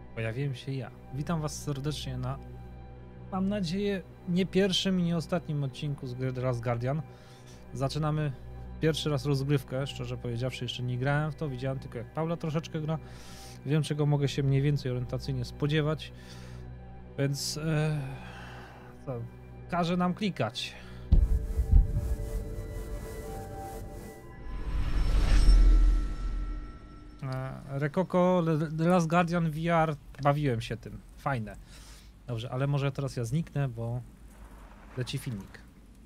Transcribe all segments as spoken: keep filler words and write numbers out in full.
Pojawiłem się ja. Witam was serdecznie na, mam nadzieję, nie pierwszym i nie ostatnim odcinku z gry The Last Guardian. Zaczynamy pierwszy raz rozgrywkę, szczerze powiedziawszy, jeszcze nie grałem w to, widziałem tylko jak Paula troszeczkę gra. Wiem, czego mogę się mniej więcej orientacyjnie spodziewać, więc e, co, każę nam klikać. Rekoko, The Last Guardian V R, bawiłem się tym, fajne. Dobrze, ale może teraz ja zniknę, bo leci filmik.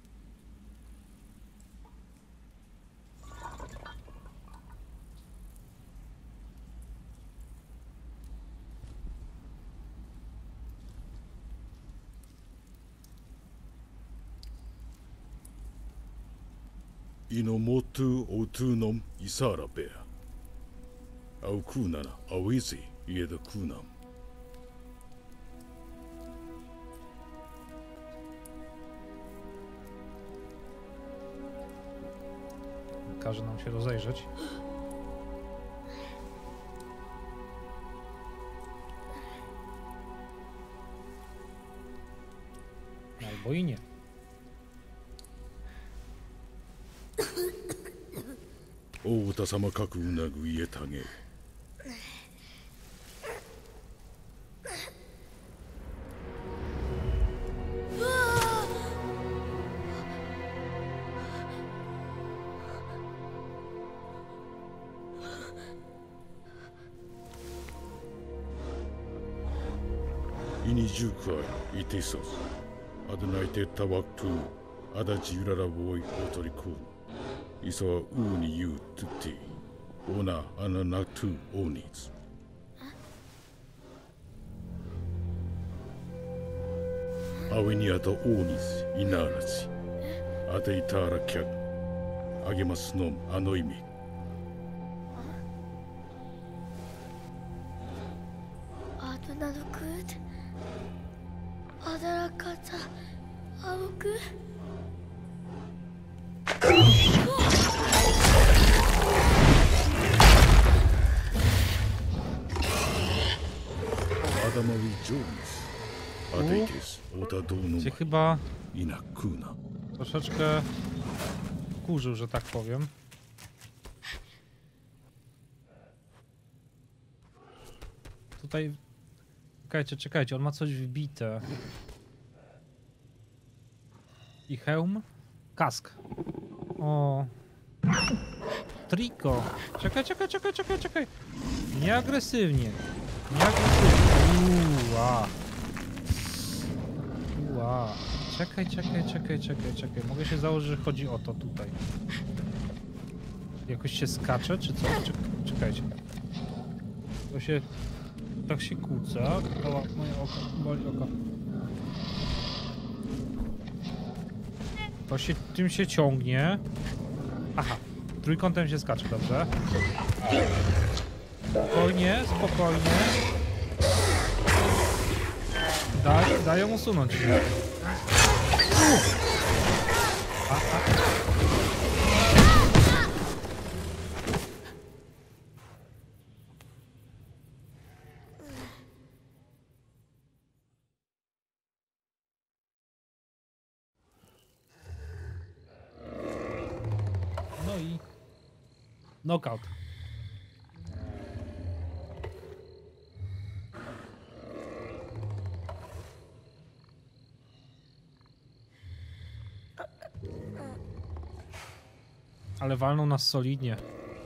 Ino motu otunum isara bea. Au kunana awizi ieda kunam. Każe nam się rozejrzeć. Albo i nie. O utasama kaku unagu ietage. Ini jukai itisos. Adnaite tawaktu. Ada jirara woi otoriku. Iso uni yu tuti. Ona ananatu onis. Awini ata onis inarachi. Ata itara kyak. Agemasu no ano imi. Adananoku. Adarakata. Aoku. Adamawi Jones. Adaitis otadono Cię chyba inakuna. troszeczkę kurzył, że tak powiem. Tutaj... Czekajcie, czekajcie, on ma coś wbite. I hełm? Kask. O. Triko. Czekaj, czekaj, czekaj, czekaj, czekaj. Nieagresywnie. Nieagresywnie. Uła. Uła. Czekaj, czekaj, czekaj, czekaj, czekaj. Mogę się założyć, że chodzi o to tutaj. Jakoś się skacze, czy co? Czek czekajcie. To się... Tak się kłóca. Oła, moje oko, boli oko. To się, tym się ciągnie. Aha, trójkątem się skacze, dobrze. Spokojnie, spokojnie. Daj, daj ją usunąć. A, a. No i knockout. Ale walną nas solidnie.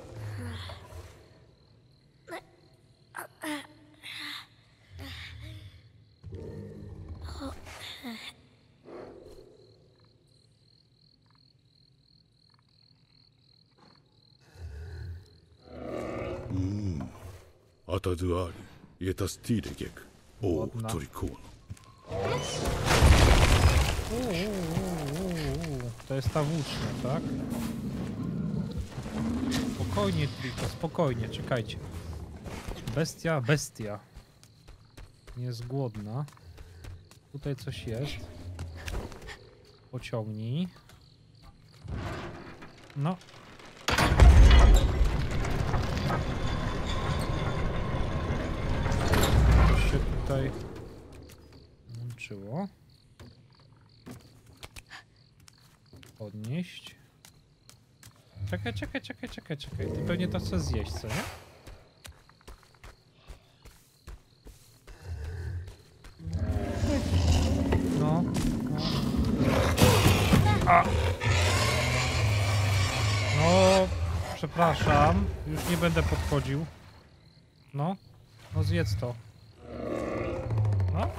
Atazuari, ietas tidegek. O torikono. To jest ta włócznia, tak? Spokojnie, tylko spokojnie, czekajcie. Bestia, bestia. Nie jest głodna. Tutaj coś jest. Pociągnij. No. tutaj łączyło. Podnieść. Czekaj, czekaj, czekaj, czekaj, czekaj. Ty pewnie to chcesz zjeść, co nie? No. no. A! No, przepraszam. Już nie będę podchodził. No. No zjedz to. No.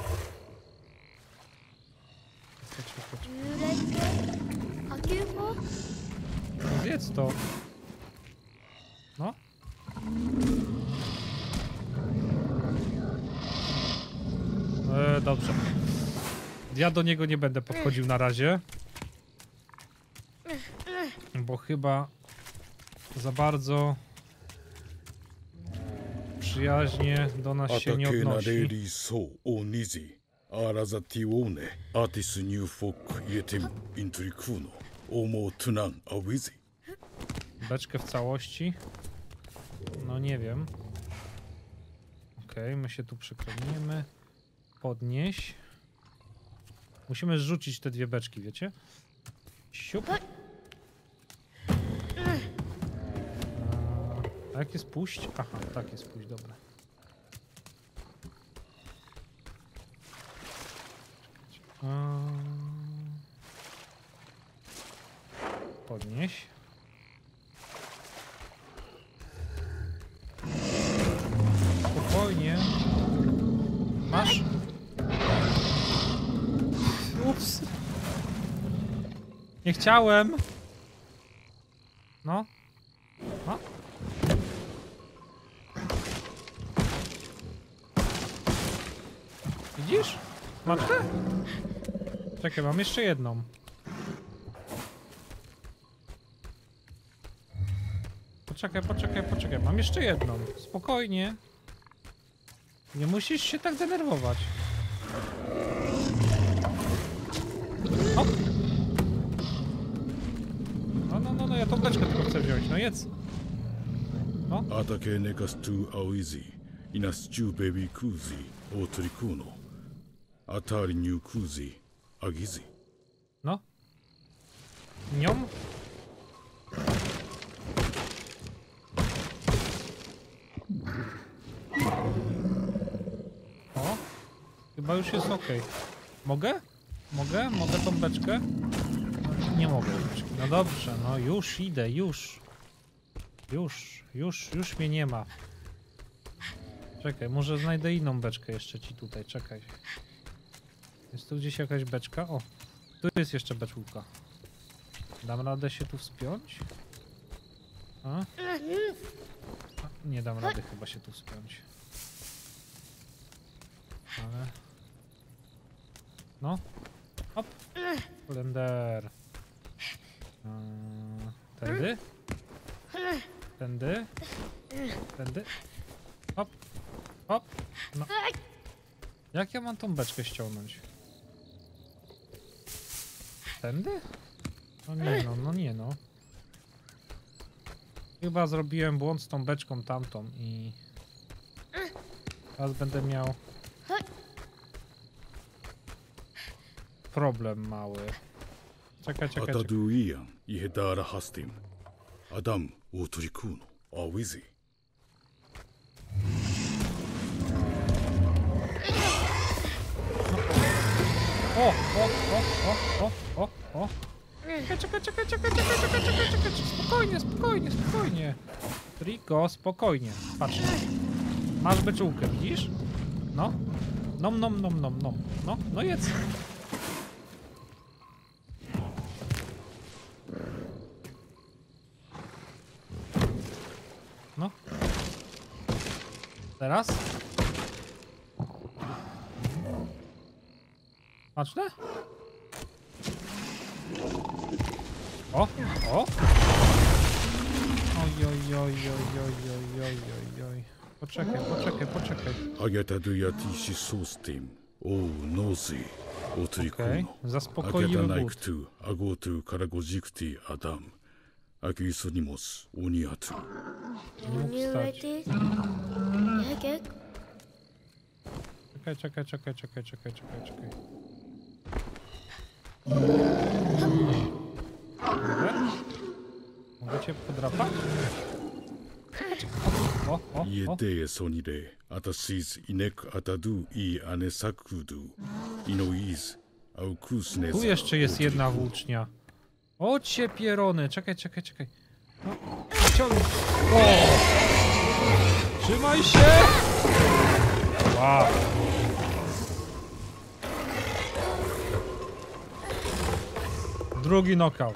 Chodź, chodź. 幽霊って波及法 No zjedz to. No. E, dobrze. Ja do niego nie będę podchodził na razie. Bo chyba za bardzo przyjaźnie do nas się nie アタケナレ odnosi. リーソーオニジアラザティオーネアティスニューフォックイエテムイントリクーノオモトゥナンアウィズ Beczkę w całości? No nie wiem. Okej, okay, my się tu przekronimy. Podnieś. Musimy zrzucić te dwie beczki, wiecie? Siup. Eee, a jak jest puść? Aha, tak jest puść, dobra. Eee, podnieś. Spokojnie. Masz? Ups. Nie chciałem. No. No. Widzisz? Masz te? Czekaj, mam jeszcze jedną. Poczekaj, poczekaj, poczekaj. Mam jeszcze jedną. Spokojnie. Nie musisz się tak denerwować. Hop. No, no, no, no, ja tą beczkę tylko chcę wziąć. No jedz. No. アタケネカストゥアウィズイナスチューベビークーズオトリクーノアタリニュークーズアギズ No. Niom. O. Chyba już jest ok. Mogę? Mogę? Mogę tą beczkę? No, nie mogę beczki. No dobrze, no już idę, już. Już, już, już mnie nie ma. Czekaj, może znajdę inną beczkę jeszcze ci tutaj, czekaj. Jest tu gdzieś jakaś beczka? O, tu jest jeszcze beczułka. Dam radę się tu wspiąć? A? A, nie dam rady chyba się tu wspiąć. Ale... No. Hop. Blender. Eee, tędy? Tędy? Tędy? Hop. Hop. No. Jak ja mam tą beczkę ściągnąć? Tędy? No nie no, no nie no. Chyba zrobiłem błąd z tą beczką tamtą i... Teraz będę miał... problem mały. Czekaj, ア czekaj, タ czekaj. ドゥイアンイヘダーラハスティムアダムオトリクーノアウィズ O, o, o, o, o, o. Czekaj, czekaj, czekaj, czekaj, czekaj, czekaj, czekaj, czekaj. Spokojnie, spokojnie, spokojnie. Rico, spokojnie. Patrz. Masz beczułkę, widzisz? No. Nom, nom, nom, nom, nom. No, no jedz. No. Teraz? Patrzne? O, o. Oj, oj, oj, oj, oj, oj, oj, oj, oj. Poczekaj, poczekaj, poczekaj. アゲタドゥヤティシソースティムオーノーゼオトリクー Okej, ノアゲ zaspokoiły タナイ głód. クトゥアゴトゥカラゴジクティアダムアキソニモスオニアトゥ Nie mógł 幽霊っ wstać. てやけ Czekaj, czekaj, czekaj, czekaj, czekaj, czekaj, czekaj, czekaj. Mogę? Mogę cię podrapać? O, o, o. 家でソニレ、あたしずいねくあたどいあねさくど、いのいず、あうくすね Tu jeszcze jest jedna włócznia. O cię pierony, czekaj, czekaj, czekaj. No, ciągnij. O! Trzymaj się! Wow. Drugi knockout.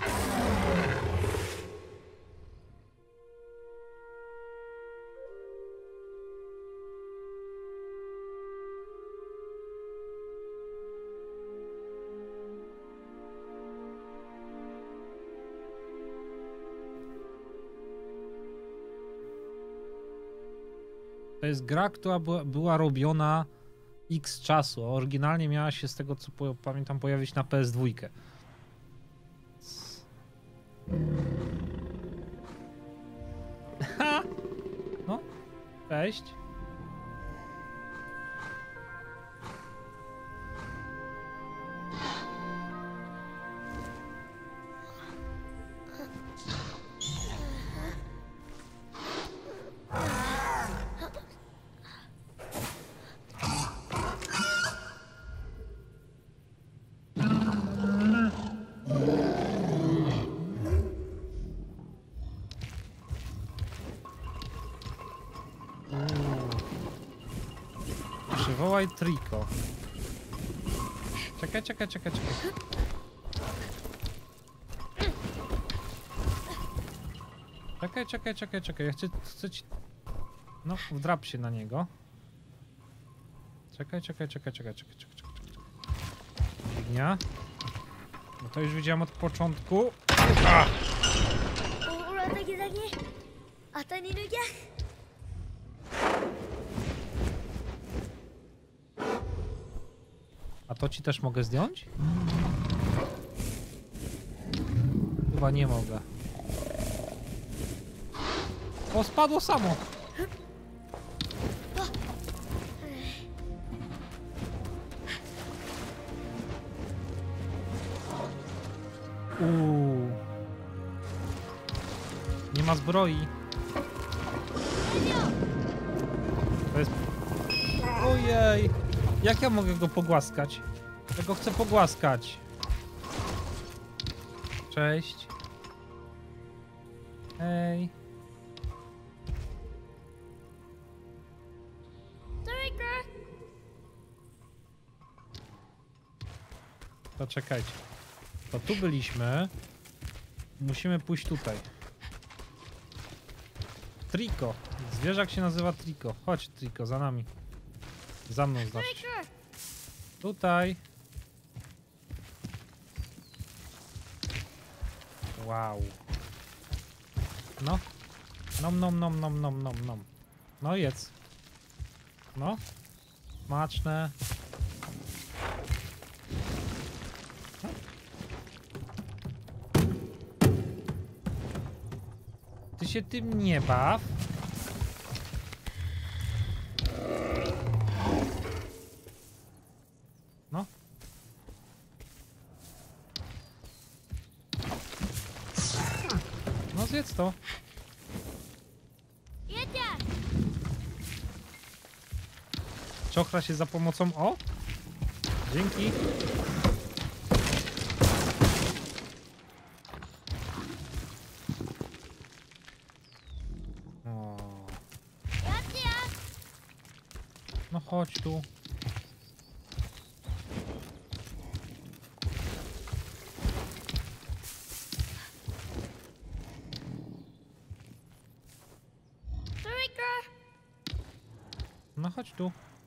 To jest gra, która była, była robiona X czasu, a oryginalnie miała się, z tego co po, pamiętam, pojawić na P S dwa. Ha! No, cześć. Przywołaj Trico. Czekaj, czekaj, czekaj, czekaj. Czekaj, czekaj, czekaj, czekaj. Ja chcę, chcę ci... No, wdrap się na niego. Czekaj, czekaj, czekaj, czekaj, czekaj, czekaj, czekaj, czekaj. Dźwignia. No to już widziałem od początku. Ah! おらだけだけ当たりのギャ A to ci też mogę zdjąć? Chyba nie mogę. O, spadło samo. Uuu. Nie ma zbroi. To jest... Ojej. Jak ja mogę go pogłaskać? Ja go chcę pogłaskać. Cześć. Hej. To czekajcie. To tu byliśmy. Musimy pójść tutaj. Trico. Zwierzak się nazywa Trico. Chodź, Trico, za nami. Za mną znaczy. Tutaj. Wow. No. Nom, nom, nom, nom, nom, nom, nom. No jedz. No. Smaczne. No. Ty się tym nie baw. No. No zjedz to. Czochra się za pomocą o. Dzięki. O. No chodź tu. No chodź tu.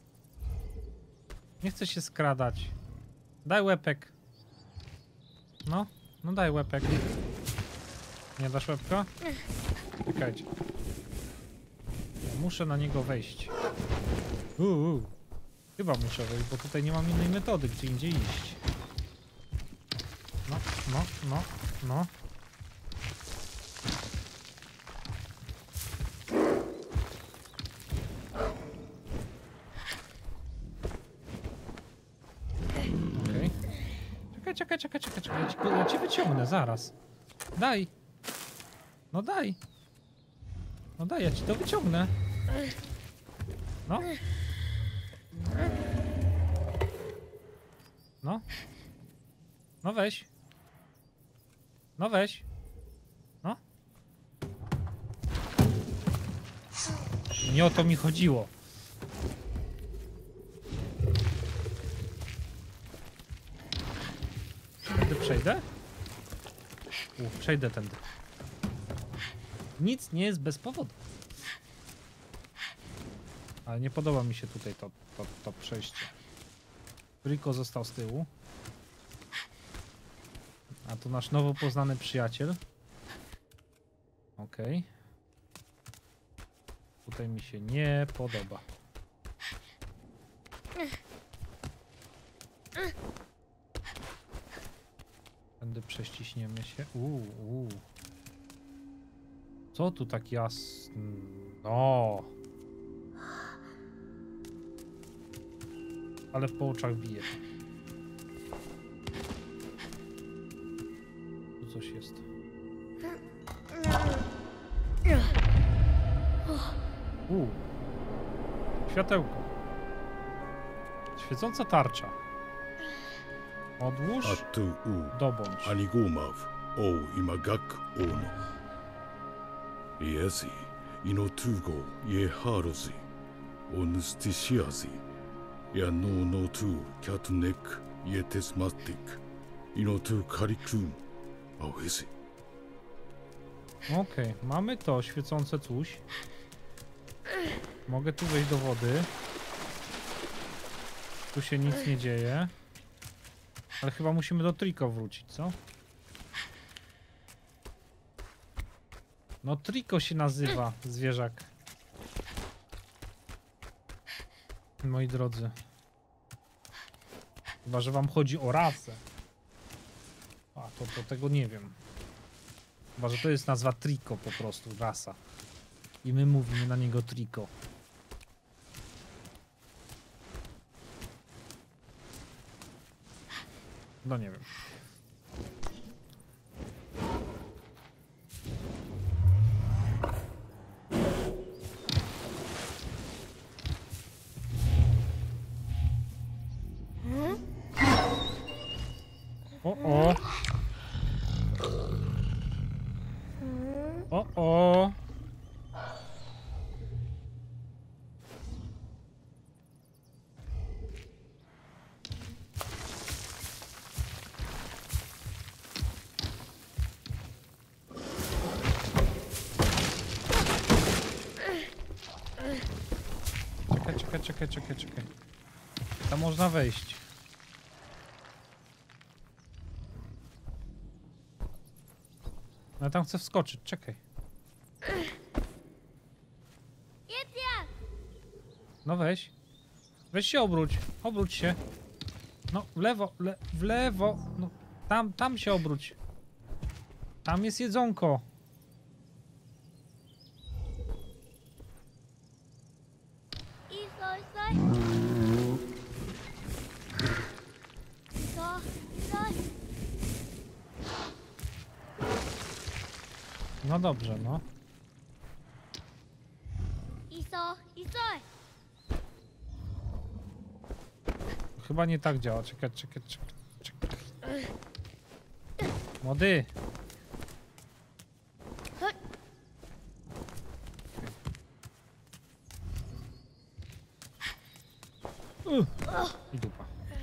Nie chcę się skradać. Daj łepek. No, no daj łepek. Nie dasz łepka? Czekajcie. Ja muszę na niego wejść. Uuu. Chyba muszę wejść, bo tutaj nie mam innej metody, gdzie indziej iść. No, no, no, no. czekaj, czekaj, czekaj, czekaj. Ja ci, ja ci wyciągnę, zaraz. Daj. No daj. No daj, ja ci to wyciągnę. No. No. No weź. No weź. No. Nie o to mi chodziło. Tędy przejdę? U, przejdę tędy. Nic nie jest bez powodu. Ale nie podoba mi się tutaj to, to, to przejście. Rico został z tyłu. A to nasz nowo poznany przyjaciel. Okej. Okay. Tutaj mi się nie podoba. Tędy prześciśniemy się. Uuu, uuu. Co tu tak jasno? Ale w połczach bije. Tu coś jest. Uuu. Światełko. Świecąca tarcza. Odłóż. Atu u. Dobądź. Anigomaw. O imagak ono. Iesi. Inotugo je harosi. Onustisiasi. Ya no no tu katnek ye tesmatik. Inotu karikun. Awesi. Okej, okay, mamy to świecące coś. Mogę tu wejść do wody. Tu się nic nie dzieje. Ale chyba musimy do Trico wrócić, co? No Trico się nazywa, zwierzak. Moi drodzy. Chyba, że wam chodzi o rasę. A, to, to tego nie wiem. Chyba, że to jest nazwa Trico po prostu, rasa. I my mówimy na niego Trico. No nie wiem. O o. O o. Czekaj, czekaj, czekaj, czekaj, czekaj. Tam można wejść. No tam chcę wskoczyć, czekaj. No weź. Weź się obróć. Obróć się. No w lewo, le w lewo. No tam, tam się obróć. Tam jest jedzonko. No dobrze, no. Iso, iso. Chyba nie tak działa. Czekaj, czekaj, czekaj, czekaj. Młody. Uh. I dupa.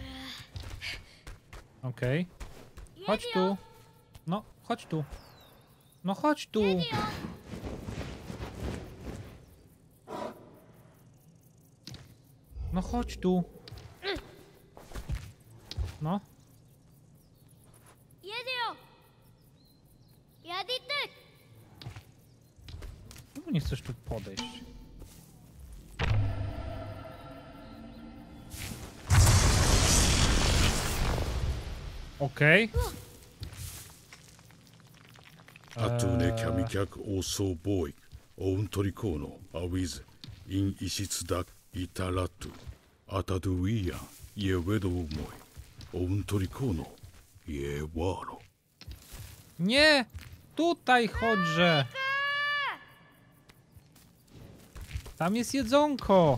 Okej. Okay. Chodź tu. No, chodź tu. No chodź tu. No chodź tu. No. Czemu nie chcesz tu podejść? Okej. Atune kamikyak oso boy. Oun torikono awiz. In isitsudak itaratu. Ataduia ye wedo moy. Oun torikono je waro. Nie! Tutaj chodźże! Tam jest jedzonko!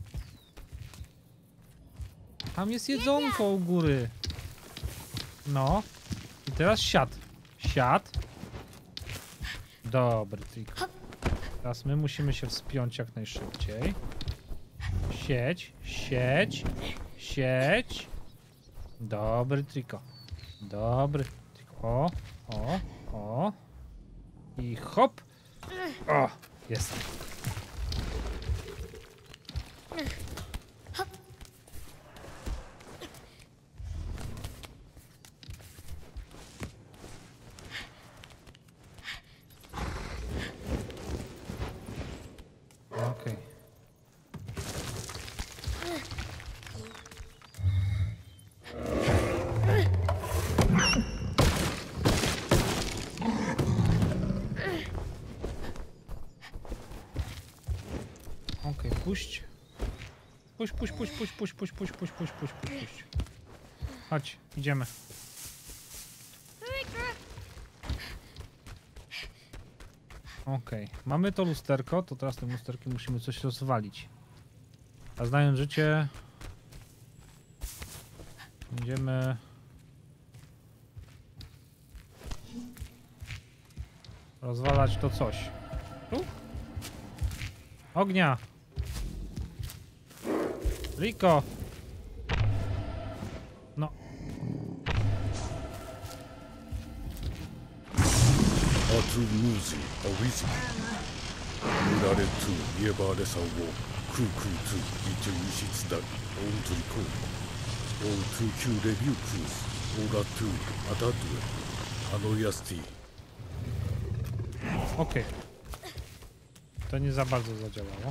Tam jest jedzonko u góry. No. I teraz siad. Siad. Dobry trik. Teraz my musimy się wspiąć jak najszybciej. Siedź, siedź, siedź. Dobry triko. Dobry triko. O, o, o. I hop. O, jest. Okej. Okej, puść. Puść, puść, puść, puść, puść, puść, puść, puść, puść, puść, puść, puść. Chodź, idziemy. Okej, mamy to lusterko, to teraz tym lusterkiem musimy coś rozwalić. A znając życie... Będziemy... rozwalać to coś. Tu? Ognia! Rico! No. Atu muzi owizi. Murare tu yebare sa wo kuku tu itu ishitsudari ontoriku. O tu kyu review cruise. Ora tu atatue. Ano yasti. Okej. To nie za bardzo zadziałało.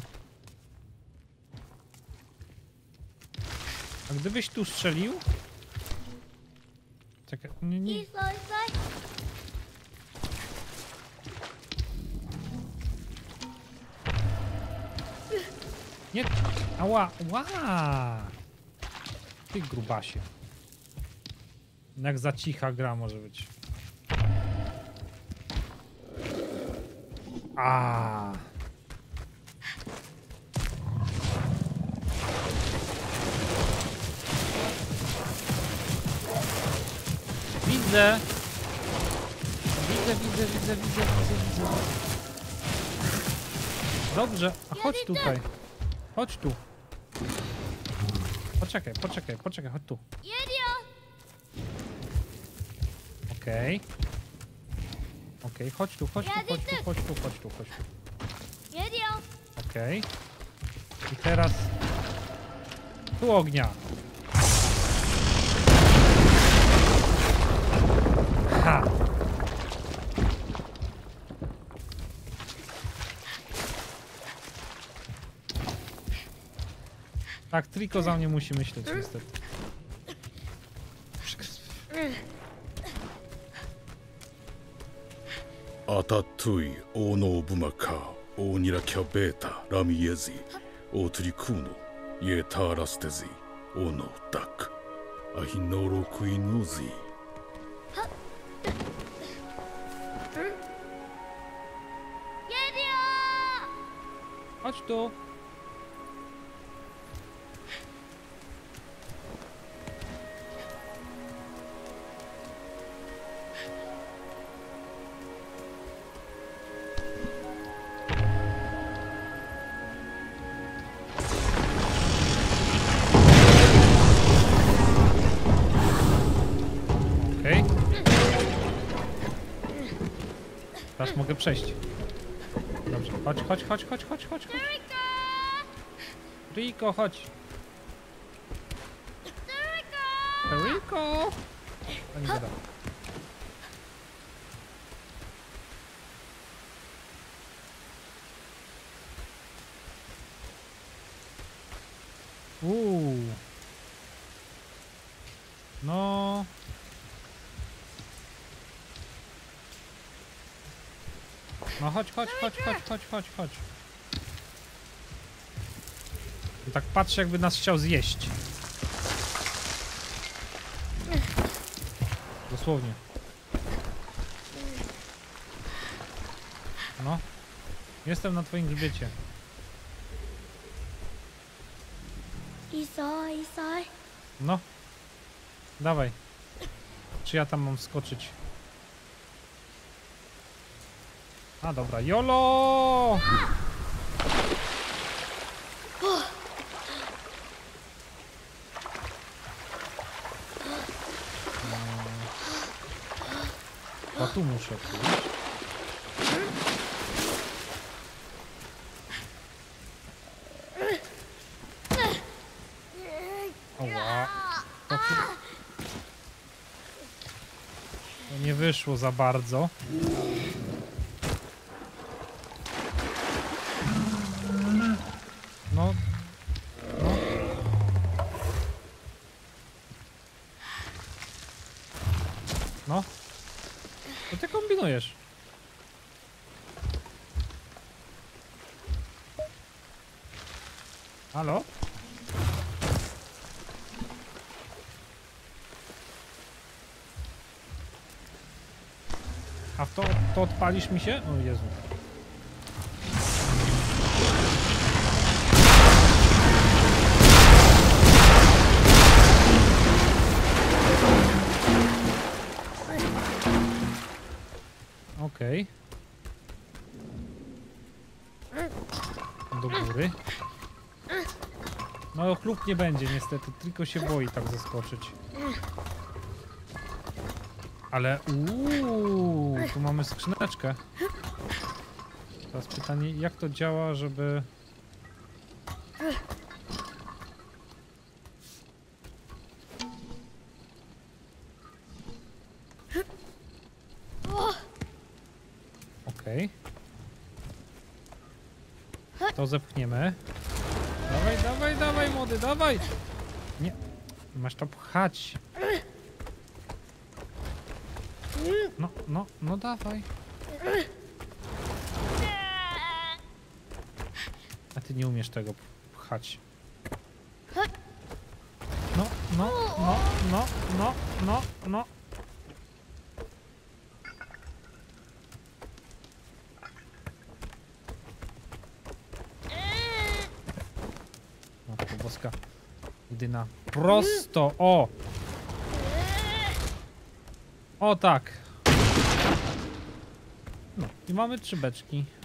A gdybyś tu strzelił? Czekaj, nie, nie. いいぞいいぞ Nie. Ała, ła! Ty grubasie. Jak za cicha gra może być. A. Widzę. Widzę, widzę, widzę, widzę, widzę, widzę. Dobrze, a chodź tutaj. Chodź tu. Poczekaj, poczekaj, poczekaj, chodź tu. 言えるよ Okej. Okej, chodź tu, chodź tu, chodź tu, chodź tu, chodź tu, chodź tu. 言えるよ Okej. I teraz... Tu ognia. Ha! Tak, Triko za mnie musi myśleć niestety. Atatui o nobumaka o nirakia beta ramiezi o trikuno ye tarastezi o no tak ahinoro kuinuzi. 言えるよ Chodź tu. Okej. Teraz mogę przejść. Dobrze, chodź, chodź, chodź, chodź, chodź, chodź, chodź. Rico, chodź. Rico! No nie wiadomo. Uuu. No. No chodź, chodź, chodź, chodź, chodź, chodź, chodź. Tak patrzę, jakby nas chciał zjeść. dosłownie. No. Jestem na twoim grzbiecie. いいぞいいぞ No. Dawaj. Czy ja tam mam wskoczyć? A dobra, jolo! A tu muszę pójść. Oła. To, tu... to nie wyszło za bardzo. No. No. No. To ty kombinujesz. Halo? A w to, to odpalisz mi się? O Jezu. Okej. Okay. Do góry. No chlub nie będzie niestety, tylko się boi tak zaskoczyć. Ale uuu, tu mamy skrzyneczkę. Teraz pytanie, jak to działa, żeby... Okej. Okay. To zepchniemy. Dawaj, dawaj, dawaj, młody, dawaj! Nie, masz to pchać. No, no, no dawaj. A ty nie umiesz tego pchać. No, no, no, no, no, no, no. Matko boska. Jedyna. Prosto, o! O tak. No i mamy trzy beczki.